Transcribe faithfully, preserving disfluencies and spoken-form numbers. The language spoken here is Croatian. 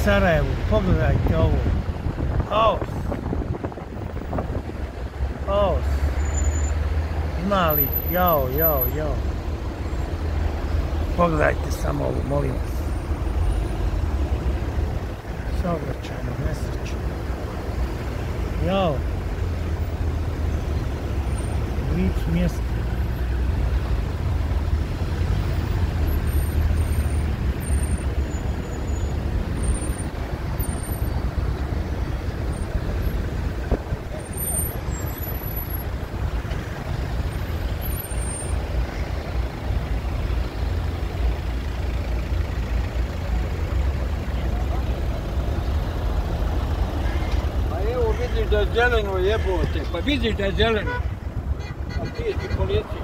Sarajevu, pogledajte ovo. Haos. Haos. Ima li? Jao, jao, jao. Pogledajte samo ovo, molim vas. Saobraćajna nesreća. Jao. U licu mjesta. Vidiš da je zeleno, jebote, pa vidiš da je zeleno. A ti si policija.